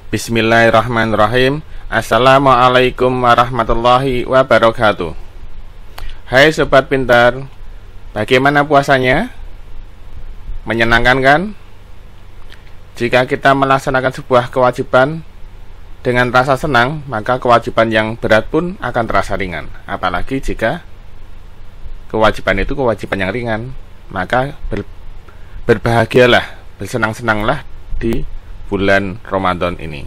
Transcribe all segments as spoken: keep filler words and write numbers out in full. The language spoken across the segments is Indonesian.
Bismillahirrahmanirrahim. Assalamualaikum warahmatullahi wabarakatuh. Hai sobat pintar, bagaimana puasanya? Menyenangkan kan? Jika kita melaksanakan sebuah kewajiban dengan rasa senang, maka kewajiban yang berat pun akan terasa ringan. Apalagi jika kewajiban itu kewajiban yang ringan, maka ber, berbahagialah, bersenang-senanglah di bulan Ramadan ini.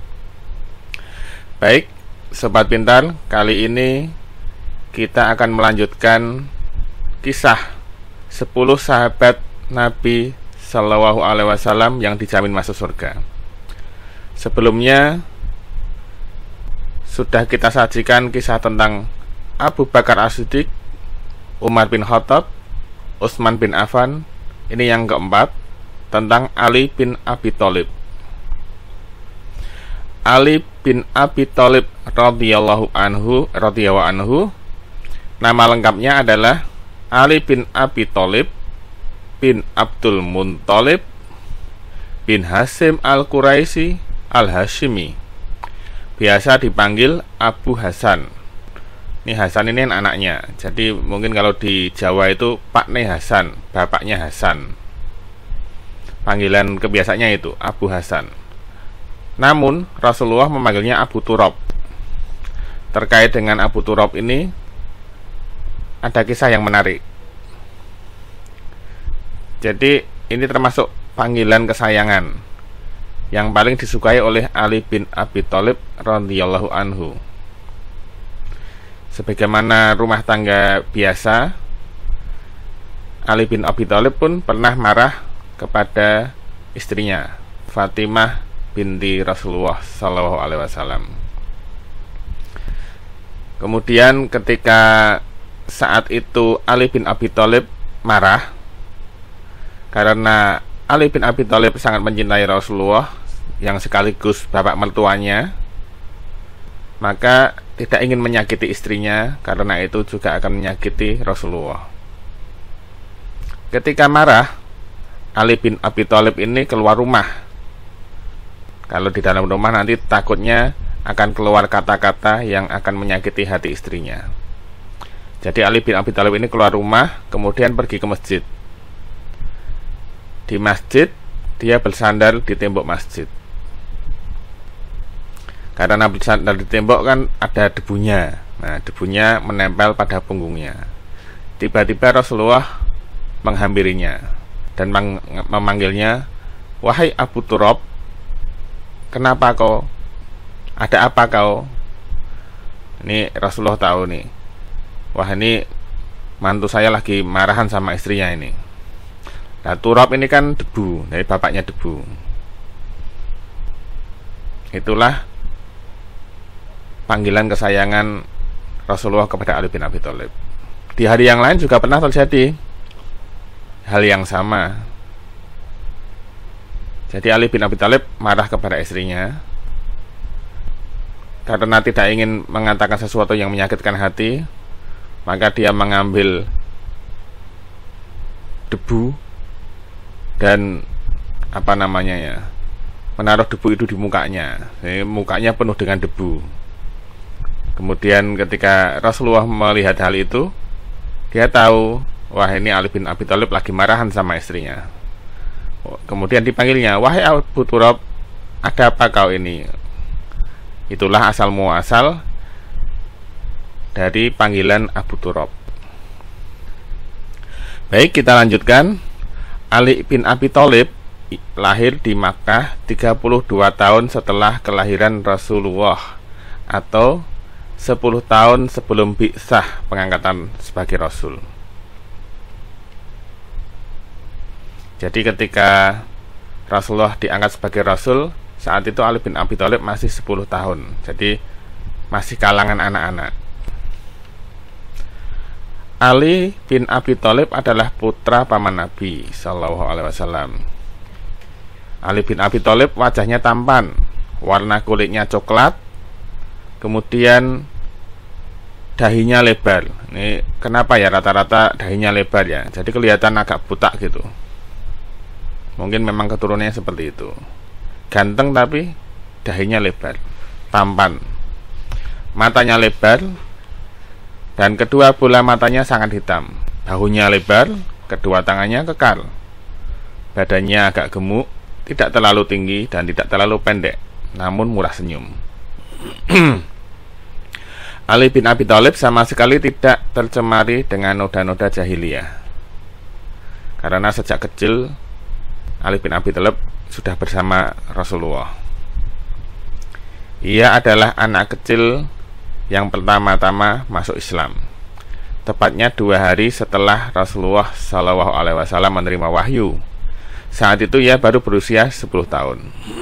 Baik, sobat pintar, kali ini kita akan melanjutkan kisah sepuluh sahabat Nabi Shallallahu Alaihi Wasallam yang dijamin masuk surga. Sebelumnya sudah kita sajikan kisah tentang Abu Bakar As-Siddiq, Umar bin Khattab, Utsman bin Affan. Ini yang keempat, tentang Ali bin Abi Thalib. Ali bin Abi Thalib radhiyallahu anhu radhiyallahu anhu nama lengkapnya adalah Ali bin Abi Thalib bin Abdul Muthalib bin Hasyim al-Quraisy al-Hashimi, biasa dipanggil Abu Hasan. Ini Hasan ini anaknya, jadi mungkin kalau di Jawa itu Pak Ne Hasan, bapaknya Hasan. Panggilan kebiasaannya itu Abu Hasan. Namun Rasulullah memanggilnya Abu Turab. Terkait dengan Abu Turab ini ada kisah yang menarik. Jadi ini termasuk panggilan kesayangan yang paling disukai oleh Ali bin Abi Thalib radhiyallahu anhu. Sebagaimana rumah tangga biasa, Ali bin Abi Thalib pun pernah marah kepada istrinya Fatimah binti Rasulullah Shallallahu Alaihi Wasallam. Kemudian ketika saat itu Ali bin Abi Thalib marah karena Ali bin Abi Thalib sangat mencintai Rasulullah yang sekaligus bapak mertuanya, maka tidak ingin menyakiti istrinya, karena itu juga akan menyakiti Rasulullah. Ketika marah, Ali bin Abi Thalib ini keluar rumah. Kalau di dalam rumah nanti takutnya akan keluar kata-kata yang akan menyakiti hati istrinya. Jadi Ali bin Abi Thalib ini keluar rumah, kemudian pergi ke masjid. Di masjid dia bersandar di tembok masjid. Karena bersandar di tembok kan ada debunya. Nah, debunya menempel pada punggungnya. Tiba-tiba Rasulullah menghampirinya dan memanggilnya, "Wahai Abu Turab, kenapa kau? Ada apa kau?" Ini Rasulullah tahu nih, wah ini mantu saya lagi marahan sama istrinya ini. Nah, Turab ini kan debu, dari bapaknya debu. Itulah panggilan kesayangan Rasulullah kepada Ali bin Abi Thalib. Di hari yang lain juga pernah terjadi hal yang sama. Jadi Ali bin Abi Thalib marah kepada istrinya karena tidak ingin mengatakan sesuatu yang menyakitkan hati, maka dia mengambil debu dan apa namanya ya, menaruh debu itu di mukanya. Jadi, mukanya penuh dengan debu. Kemudian ketika Rasulullah melihat hal itu, dia tahu, wah ini Ali bin Abi Thalib lagi marahan sama istrinya. Kemudian dipanggilnya, "Wahai Abu Turab, ada apa kau ini?" Itulah asal muasal dari panggilan Abu Turab. Baik, kita lanjutkan. Ali bin Abi Thalib lahir di Makkah tiga puluh dua tahun setelah kelahiran Rasulullah, atau sepuluh tahun sebelum bi'tsah, pengangkatan sebagai Rasul. Jadi ketika Rasulullah diangkat sebagai Rasul, saat itu Ali bin Abi Thalib masih sepuluh tahun. Jadi masih kalangan anak-anak. Ali bin Abi Thalib adalah putra paman Nabi Shallallahu Alaihi Wasallam. Ali bin Abi Thalib wajahnya tampan, warna kulitnya coklat, kemudian dahinya lebar. Ini kenapa ya rata-rata dahinya lebar ya? Jadi kelihatan agak butak gitu. Mungkin memang keturunannya seperti itu. Ganteng tapi dahinya lebar, tampan, matanya lebar, dan kedua bola matanya sangat hitam. Bahunya lebar, kedua tangannya kekar. Badannya agak gemuk, tidak terlalu tinggi dan tidak terlalu pendek, namun murah senyum. Ali bin Abi Thalib sama sekali tidak tercemari dengan noda-noda jahiliyah, karena sejak kecil Ali bin Abi Thalib sudah bersama Rasulullah. Ia adalah anak kecil yang pertama-tama masuk Islam, tepatnya dua hari setelah Rasulullah Shallallahu Alaihi Wasallam menerima wahyu. Saat itu ia baru berusia sepuluh tahun.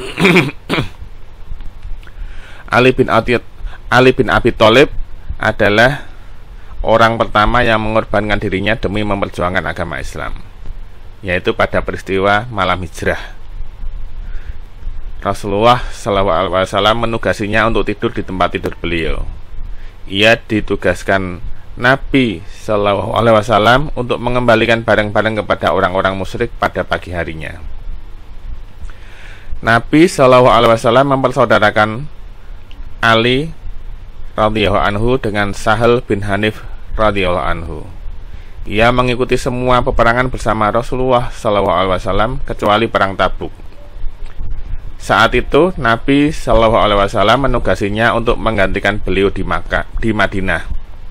Ali bin Abi Ali bin Abi Thalib adalah orang pertama yang mengorbankan dirinya demi memperjuangkan agama Islam, yaitu pada peristiwa malam hijrah. Rasulullah shallallahu alaihi wasallam menugasinya untuk tidur di tempat tidur beliau. Ia ditugaskan Nabi shallallahu alaihi wasallam untuk mengembalikan barang-barang kepada orang-orang musyrik pada pagi harinya. Nabi shallallahu alaihi wasallam mempersaudarakan Ali radhiyallahu anhu dengan Sahal bin Hanif radhiyallahu anhu. Ia mengikuti semua peperangan bersama Rasulullah shallallahu alaihi wasallam kecuali perang Tabuk. Saat itu Nabi shallallahu alaihi wasallam menugasinya untuk menggantikan beliau di Makkah, di Madinah.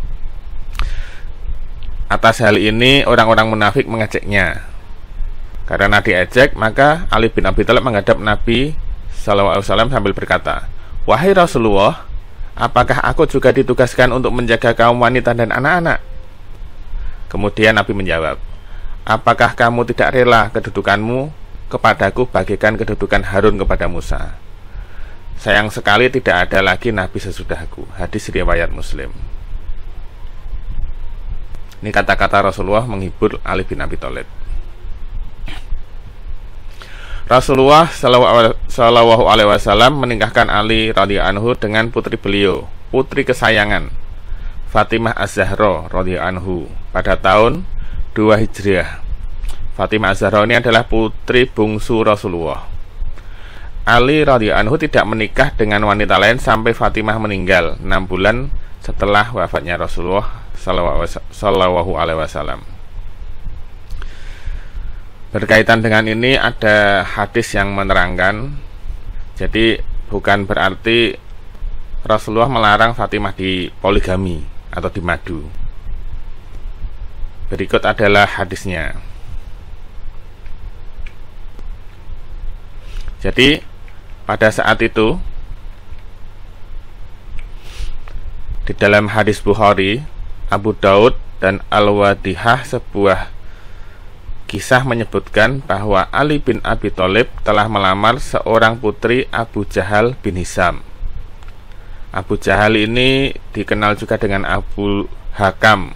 Atas hal ini orang-orang munafik mengejeknya. Karena diejek, maka Ali bin Abi Thalib menghadap Nabi shallallahu alaihi wasallam sambil berkata, "Wahai Rasulullah, apakah aku juga ditugaskan untuk menjaga kaum wanita dan anak-anak?" Kemudian Nabi menjawab, "Apakah kamu tidak rela kedudukanmu kepadaku bagaikan kedudukan Harun kepada Musa? Sayang sekali tidak ada lagi Nabi sesudahku." Hadis riwayat Muslim. Ini kata-kata Rasulullah menghibur Ali bin Abi Thalib. Rasulullah Shallallahu Alaihi Wasallam menikahkan Ali radhiyallahu anhu dengan putri beliau, putri kesayangan Fatimah Az-Zahra radhiyallahu anhu pada tahun dua Hijriah. Fatimah Az-Zahra ini adalah putri bungsu Rasulullah. Ali radhiyallahu anhu tidak menikah dengan wanita lain sampai Fatimah meninggal enam bulan setelah wafatnya Rasulullah Shallallahu Alaihi Wasallam. Berkaitan dengan ini ada hadis yang menerangkan, jadi bukan berarti Rasulullah melarang Fatimah di poligami atau di madu. Berikut adalah hadisnya. Jadi pada saat itu di dalam hadis Bukhari, Abu Daud dan Al-Wadihah sebuah kisah menyebutkan bahwa Ali bin Abi Thalib telah melamar seorang putri Abu Jahal bin Hisham. Abu Jahal ini dikenal juga dengan Abu Hakam.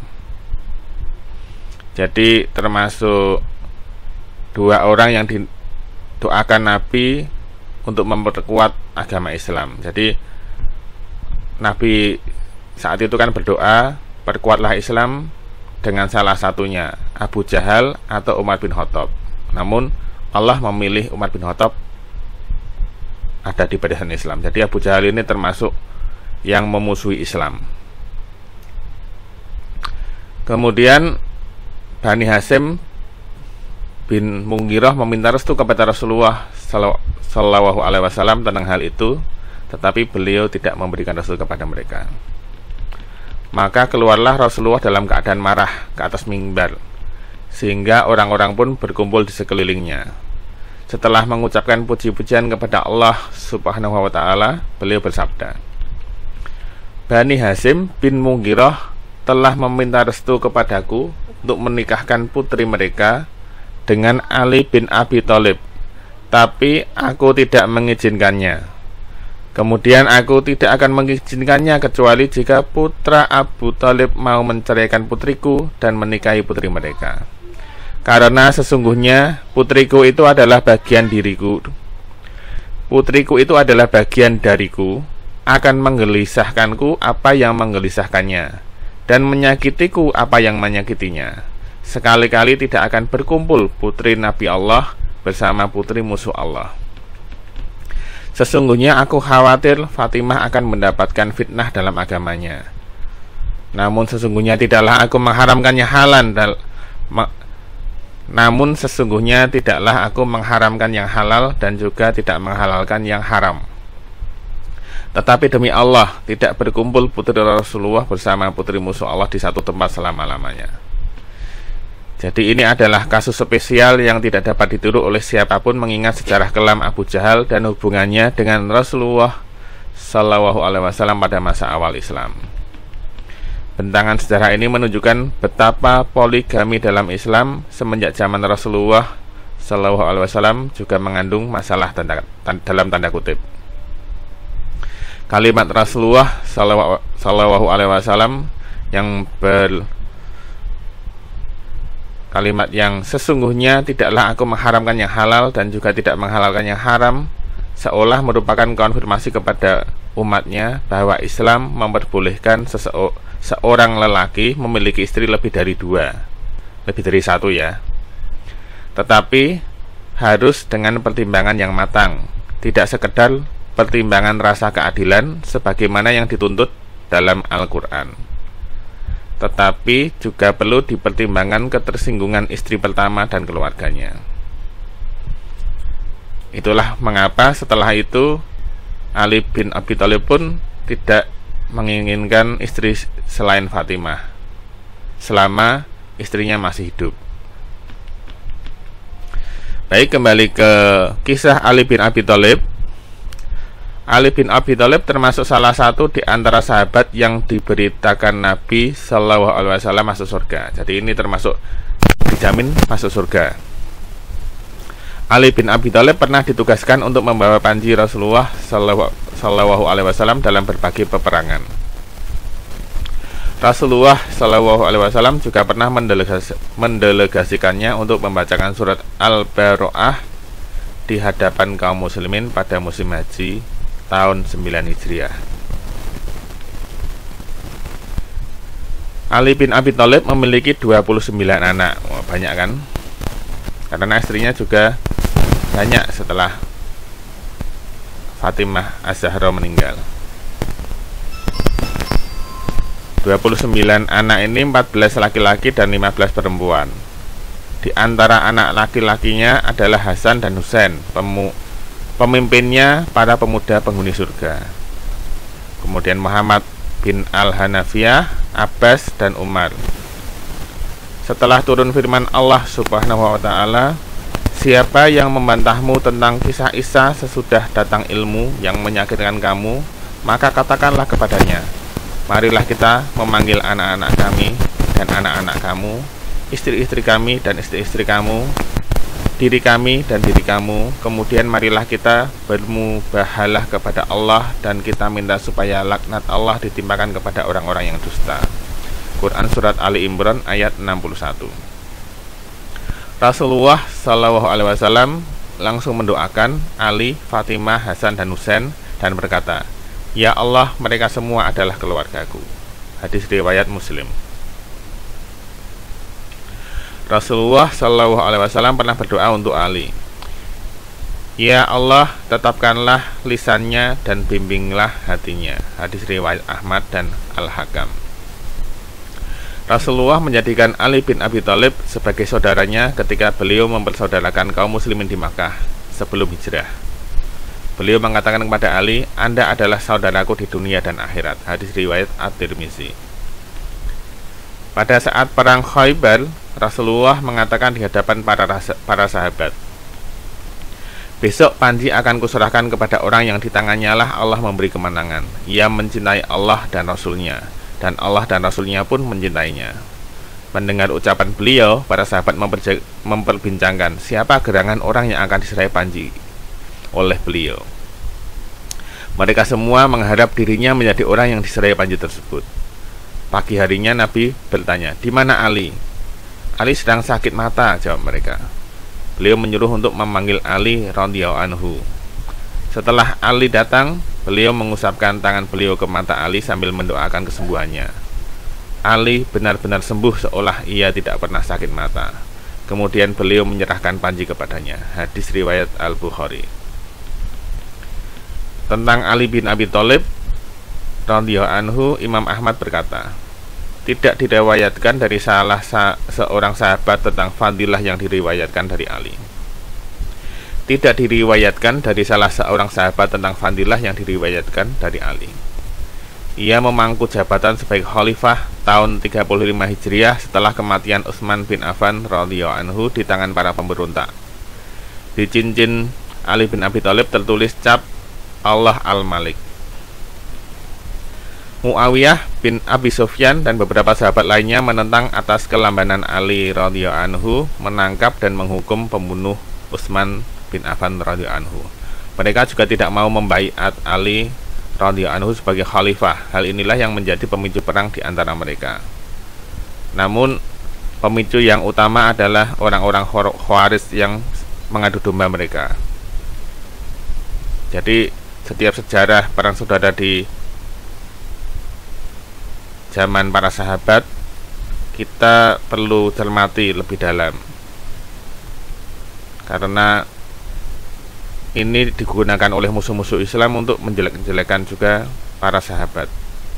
Jadi termasuk dua orang yang didoakan Nabi untuk memperkuat agama Islam. Jadi Nabi saat itu kan berdoa, "Perkuatlah Islam," dengan salah satunya Abu Jahal atau Umar bin Khattab. Namun Allah memilih Umar bin Khattab ada di barisan Islam. Jadi Abu Jahal ini termasuk yang memusuhi Islam. Kemudian Bani Hasyim bin Mughirah meminta restu kepada Rasulullah Shallallahu Alaihi Wasallam tentang hal itu, tetapi beliau tidak memberikan restu kepada mereka. Maka keluarlah Rasulullah dalam keadaan marah ke atas mimbar, sehingga orang-orang pun berkumpul di sekelilingnya. Setelah mengucapkan puji-pujian kepada Allah Subhanahu wa Ta'ala, beliau bersabda, "Bani Hasyim bin Mughirah telah meminta restu kepadaku untuk menikahkan putri mereka dengan Ali bin Abi Thalib, tapi aku tidak mengizinkannya. Kemudian aku tidak akan mengizinkannya kecuali jika putra Abu Thalib mau menceraikan putriku dan menikahi putri mereka. Karena sesungguhnya putriku itu adalah bagian diriku. Putriku itu adalah bagian dariku, akan menggelisahkanku apa yang menggelisahkannya, dan menyakitiku apa yang menyakitinya. Sekali-kali tidak akan berkumpul putri Nabi Allah bersama putri musuh Allah. Sesungguhnya aku khawatir Fatimah akan mendapatkan fitnah dalam agamanya. Namun sesungguhnya tidaklah aku mengharamkannya halal dal ma Namun sesungguhnya tidaklah aku mengharamkan yang halal dan juga tidak menghalalkan yang haram. Tetapi demi Allah, tidak berkumpul putri Rasulullah bersama putri musuh Allah di satu tempat selama-lamanya. Jadi ini adalah kasus spesial yang tidak dapat ditiru oleh siapapun, mengingat sejarah kelam Abu Jahal dan hubungannya dengan Rasulullah Shallallahu Alaihi Wasallam pada masa awal Islam. Bentangan sejarah ini menunjukkan betapa poligami dalam Islam semenjak zaman Rasulullah Shallallahu Alaihi Wasallam juga mengandung masalah tanda, tanda, dalam tanda kutip. Kalimat Rasulullah Shallallahu Alaihi Wasallam yang ber Kalimat yang sesungguhnya tidaklah aku mengharamkan yang halal dan juga tidak menghalalkan yang haram, seolah merupakan konfirmasi kepada umatnya bahwa Islam memperbolehkan seseorang lelaki memiliki istri lebih dari dua, lebih dari satu ya. Tetapi harus dengan pertimbangan yang matang, tidak sekedar pertimbangan rasa keadilan sebagaimana yang dituntut dalam Al-Quran, tetapi juga perlu dipertimbangkan ketersinggungan istri pertama dan keluarganya. Itulah mengapa setelah itu Ali bin Abi Thalib pun tidak menginginkan istri selain Fatimah selama istrinya masih hidup. Baik, kembali ke kisah Ali bin Abi Thalib. Ali bin Abi Thalib termasuk salah satu di antara sahabat yang diberitakan Nabi Shallallahu Alaihi Wasallam masuk surga. Jadi ini termasuk dijamin masuk surga. Ali bin Abi Thalib pernah ditugaskan untuk membawa panji Rasulullah Shallallahu Alaihi Wasallam dalam berbagai peperangan. Rasulullah Shallallahu Alaihi Wasallam juga pernah mendelegasi, mendelegasikannya untuk membacakan surat Al-Baro'ah di hadapan kaum muslimin pada musim haji tahun sembilan Hijriah. Ali bin Abi Thalib memiliki dua puluh sembilan anak. Wah, banyak kan? Karena istrinya juga banyak setelah Fatimah Az-Zahra meninggal. dua puluh sembilan anak ini empat belas laki-laki dan lima belas perempuan. Di antara anak laki-lakinya adalah Hasan dan Husain, pemu pemimpinnya para pemuda penghuni surga. Kemudian Muhammad bin Al-Hanafiyah, Abbas, dan Umar. Setelah turun firman Allah Subhanahu wa Ta'ala, siapa yang membantahmu tentang kisah Isa sesudah datang ilmu yang meyakinkan kamu, maka katakanlah kepadanya, marilah kita memanggil anak-anak kami dan anak-anak kamu, istri-istri kami dan istri-istri kamu, diri kami dan diri kamu, kemudian marilah kita bermubahalah kepada Allah dan kita minta supaya laknat Allah ditimpakan kepada orang-orang yang dusta. Quran Surat Ali Imran ayat enam puluh satu. Rasulullah Shallallahu Alaihi Wasallam langsung mendoakan Ali, Fatimah, Hasan, dan Husain dan berkata, ya Allah, mereka semua adalah keluargaku. Hadis riwayat Muslim. Rasulullah Shallallahu Alaihi Wasallam pernah berdoa untuk Ali, ya Allah, tetapkanlah lisannya dan bimbinglah hatinya. Hadis riwayat Ahmad dan Al-Hakam. Rasulullah menjadikan Ali bin Abi Thalib sebagai saudaranya ketika beliau mempersaudarakan kaum muslimin di Makkah sebelum hijrah. Beliau mengatakan kepada Ali, Anda adalah saudaraku di dunia dan akhirat. Hadis riwayat At-Tirmizi. Pada saat perang Khaybar, Rasulullah mengatakan di hadapan para, para sahabat, besok panji akan kuserahkan kepada orang yang di tangannya lah Allah memberi kemenangan. Ia mencintai Allah dan Rasulnya, dan Allah dan Rasulnya pun mencintainya. Mendengar ucapan beliau, para sahabat memperbincangkan siapa gerangan orang yang akan diserahi panji oleh beliau. Mereka semua mengharap dirinya menjadi orang yang diserahi panji tersebut. Pagi harinya Nabi bertanya, di mana Ali? Ali sedang sakit mata, jawab mereka. Beliau menyuruh untuk memanggil Ali radhiyallahu anhu. Setelah Ali datang, beliau mengusapkan tangan beliau ke mata Ali sambil mendoakan kesembuhannya. Ali benar-benar sembuh seolah ia tidak pernah sakit mata. Kemudian beliau menyerahkan panji kepadanya. Hadis riwayat Al-Bukhari. Tentang Ali bin Abi Thalib radhiyallahu anhu, Imam Ahmad berkata, tidak diriwayatkan dari salah sa seorang sahabat tentang fadilah yang diriwayatkan dari Ali. Tidak diriwayatkan dari salah seorang sahabat tentang fadilah yang diriwayatkan dari Ali. Ia memangku jabatan sebagai khalifah tahun tiga puluh lima Hijriah setelah kematian Utsman bin Affan radhiyallahu anhu di tangan para pemberontak. Di cincin Ali bin Abi Thalib tertulis cap Allah Al-Malik. Muawiyah bin Abi Sufyan dan beberapa sahabat lainnya menentang atas kelambanan Ali radhiyallahu anhu menangkap dan menghukum pembunuh Utsman bin Affan radhiyallahu anhu. Mereka juga tidak mau membaiat Ali radhiyallahu anhu sebagai khalifah. Hal inilah yang menjadi pemicu perang di antara mereka. Namun pemicu yang utama adalah orang-orang Khawarij yang mengadu domba mereka. Jadi setiap sejarah perang saudara di zaman para sahabat kita perlu cermati lebih dalam, karena ini digunakan oleh musuh-musuh Islam untuk menjelek-jelekan juga para sahabat.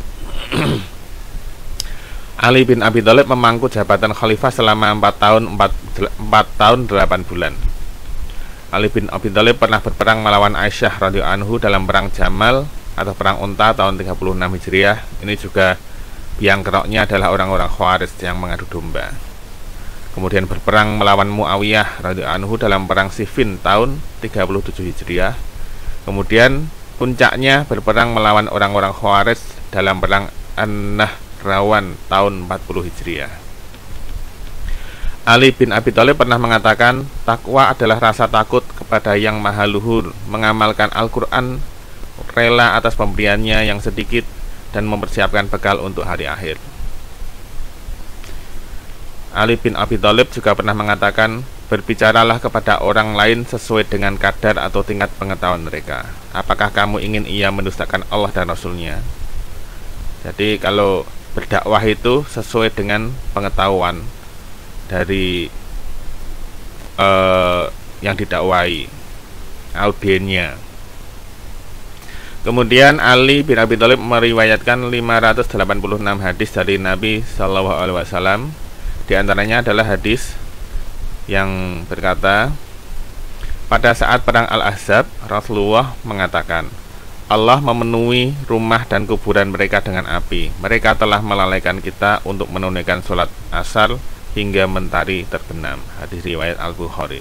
Ali bin Abi Thalib memangku jabatan khalifah selama empat tahun empat tahun delapan bulan. Ali bin Abi Thalib pernah berperang melawan Aisyah radhiyallahu anhu dalam perang Jamal atau perang Unta tahun tiga puluh enam Hijriah. Ini juga biang keroknya adalah orang-orang Khawarij yang mengadu domba. Kemudian berperang melawan Muawiyah radhiyallahu anhu dalam perang Siffin tahun tiga puluh tujuh Hijriah. Kemudian puncaknya berperang melawan orang-orang Khawarij dalam perang An-Nahrawan tahun empat puluh Hijriah. Ali bin Abi Thalib pernah mengatakan, takwa adalah rasa takut kepada yang maha luhur, mengamalkan Al-Quran, rela atas pemberiannya yang sedikit, dan mempersiapkan bekal untuk hari akhir. Ali bin Abi Thalib juga pernah mengatakan, berbicaralah kepada orang lain sesuai dengan kadar atau tingkat pengetahuan mereka. Apakah kamu ingin ia mendustakan Allah dan Rasulnya? Jadi kalau berdakwah itu sesuai dengan pengetahuan dari uh, yang didakwai, audiennya. Kemudian Ali bin Abi Thalib meriwayatkan lima ratus delapan puluh enam hadis dari Nabi Shallallahu Alaihi Wasallam. Di antaranya adalah hadis yang berkata, pada saat perang Al-Ahzab, Rasulullah mengatakan, Allah memenuhi rumah dan kuburan mereka dengan api. Mereka telah melalaikan kita untuk menunaikan sholat asar hingga mentari terbenam. Hadis riwayat Al-Bukhari.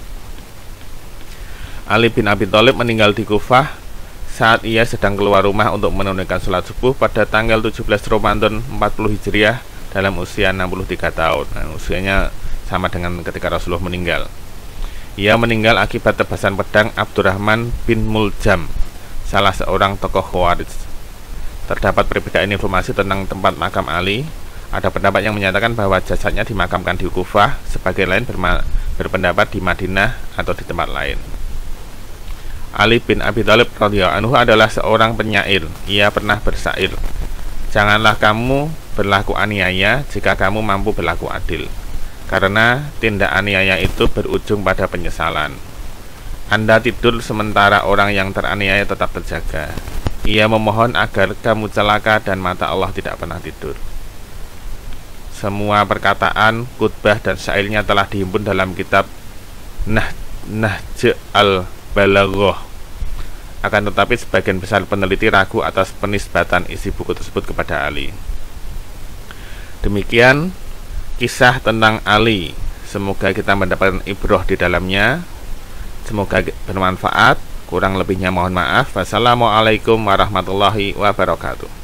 Ali bin Abi Thalib meninggal di Kufah saat ia sedang keluar rumah untuk menunaikan sholat subuh pada tanggal tujuh belas Ramadan empat puluh Hijriah dalam usia enam puluh tiga tahun. Nah, usianya sama dengan ketika Rasulullah meninggal. Ia meninggal akibat tebasan pedang Abdurrahman bin Muljam, salah seorang tokoh Khawarij. Terdapat perbedaan informasi tentang tempat makam Ali. Ada pendapat yang menyatakan bahwa jasadnya dimakamkan di Kufah, sebagian lain berpendapat di Madinah atau di tempat lain. Ali bin Abi Thalib radhiyallahu anhu adalah seorang penyair. Ia pernah bersair, janganlah kamu berlaku aniaya jika kamu mampu berlaku adil, karena tindak aniaya itu berujung pada penyesalan. Anda tidur sementara orang yang teraniaya tetap terjaga. Ia memohon agar kamu celaka dan mata Allah tidak pernah tidur. Semua perkataan, khutbah, dan syairnya telah dihimpun dalam kitab Nah Nahj al-Balaghah. Akan tetapi sebagian besar peneliti ragu atas penisbatan isi buku tersebut kepada Ali. Demikian kisah tentang Ali. Semoga kita mendapatkan ibrah di dalamnya. Semoga bermanfaat. Kurang lebihnya mohon maaf. Wassalamualaikum warahmatullahi wabarakatuh.